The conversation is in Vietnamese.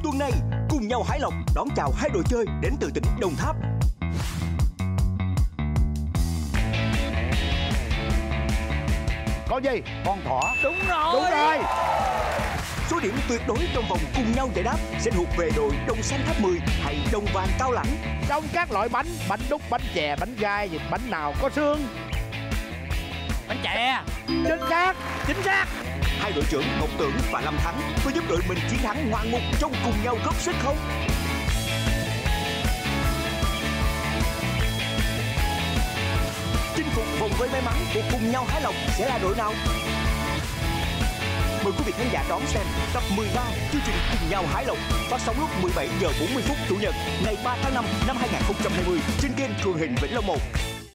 Tuần này cùng nhau hái lộc đón chào hai đội chơi đến từ tỉnh Đồng Tháp. Con gì? Con thỏ. Đúng rồi. Đúng rồi. Số điểm tuyệt đối trong vòng cùng nhau giải đáp sẽ thuộc về đội Đồng Xanh Tháp 10 hay Đồng Vàng Cao Lãnh. Trong các loại bánh, bánh đúc, bánh chè, bánh gai, thì bánh nào có xương? Bánh chè. Chính xác. Chính xác. Hai đội trưởng Ngọc Tưởng và Lâm Thắng có giúp đội mình chiến thắng ngoạn mục trong cùng nhau góp sức không? Chinh phục vòng vây may mắn của cùng nhau hái lộc sẽ là đội nào? Mời quý vị khán giả đón xem tập 13 chương trình cùng nhau hái lộc phát sóng lúc 17 giờ 40 phút Chủ nhật ngày 3 tháng 5 năm 2020 trên kênh truyền hình Vĩnh Long 1.